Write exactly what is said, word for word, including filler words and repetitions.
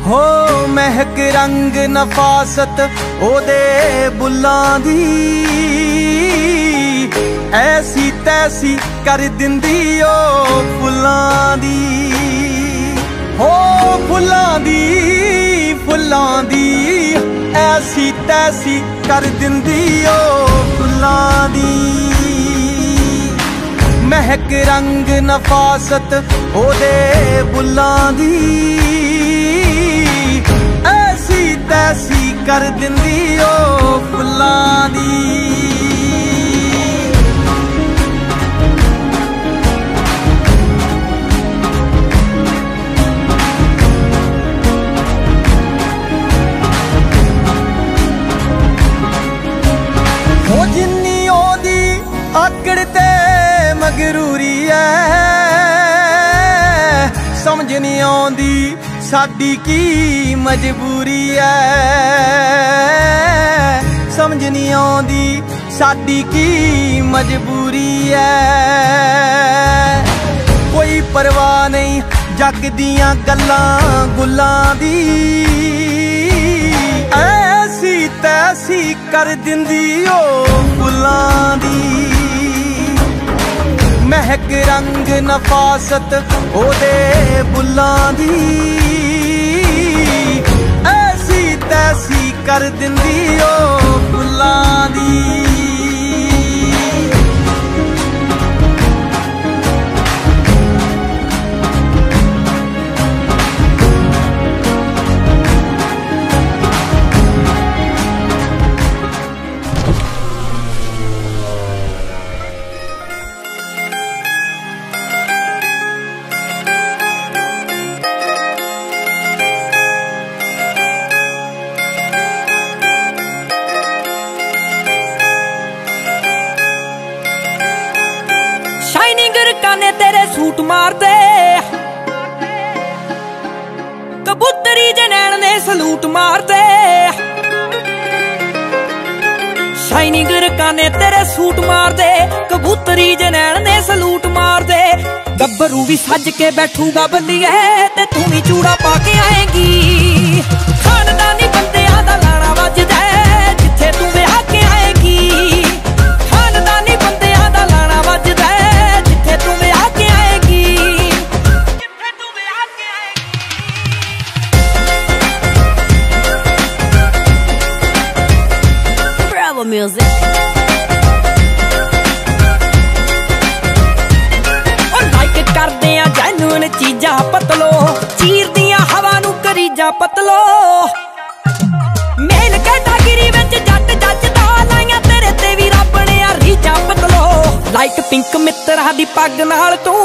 हो महक रंग नफासत ओदे बुल्लां दी, ऐसी तैसी कर दिंदी ओ फुल्लां दी। हो फुल्लां दी फुल्लां दी, ऐसी तैसी कर दिंदी ओ फुल्लां दी। महक रंग नफासत ओदे बुल्लां दी, ऐसी तैसी कर दिंदी ओ फुल्लां दी। हो जिन्नी ओदी आकड़ ते मगरूरी है, समझ नहीं आउंदी साडी की मजबूरी है। समझ नहीं आउंदी साडी की मजबूरी है। कोई परवाह नहीं जग दियां गल्लां गुल्लां दी, ऐसी तैसी कर दिंदी ओ फुल्लां दी। महक रंग नफासत ओदे बुल्लां दी, ऐसी तैसी कर दिंदी ओ फुल्लां दी। शाइनिंग रकाने तेरे सूट मारते, कबूतरी जनैन ने सलूट मारते। शाइनिंग रकाने तेरे सूट मारते, कबूतरी जनैन ने सलूट मारते। गब्बरू भी सज के बैठूगा बल्लिए, ते तू भी चूड़ा पाके आएगी। खानदानी बंदियां दा लाना वजदा है, जिथे तू विआह के आएगी। खानदानी बंदियां दा लाना वजदा है, music. ओ लाइक करदे आ जैनुअन चीजां पतलो, चीर दियां हवा नू करीजा पतलो। मेल कैटागिरी विच जट जजदा, लाइयां तेरे ते भी रब ने आ रीजा पतलो। लाइक पिंक मित्तरा दी पग नाल तू